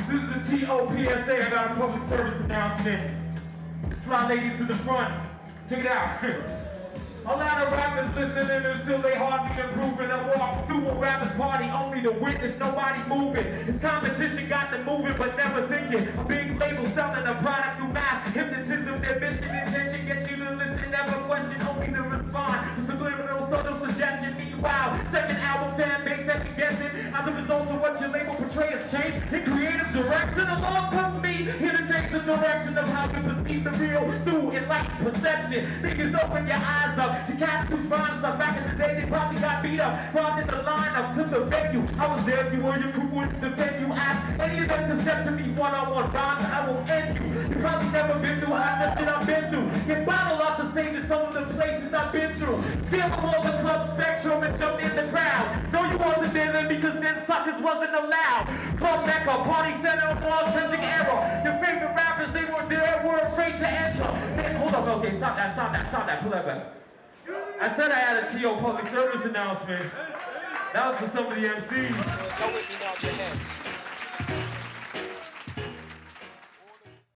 This is the TOPSA. I got a public service announcement. Fly ladies to the front. Check it out. A lot of rappers listening until they hardly improving. I walk through a rapper's party only to witness nobody moving. His competition got them moving but never thinking. A big label selling a product through mass hypnotism. Their mission intention gets you to listen, never question, only to respond. The subliminal subtle suggestion. Meanwhile, second album fan base second guessing. As a result of what your label portrays change in creative direction. Along comes me here to change the direction of how you perceive the real through enlightened perception. Niggas open your eyes up. The cats whose minds are back in the day, they probably got beat up. Robbed in the lineup to the venue. I was there if you were, your crew wouldn't defend you. Ask any of them to step to me one-on-one. Rhymes, I will end you. You probably never been through half the shit I've been through. Get bottled off the stage in some of the places I've been through. Steal them all the club spectrum and jump in the crowd. No, you wasn't there then because then suckers wasn't allowed. Club Mecca, party center, more authentic era. Your favorite rappers, they were there, were afraid to enter. Man, hold up, okay, stop that, pull that back. I said I had a TO public service announcement. That was for some of the MCs.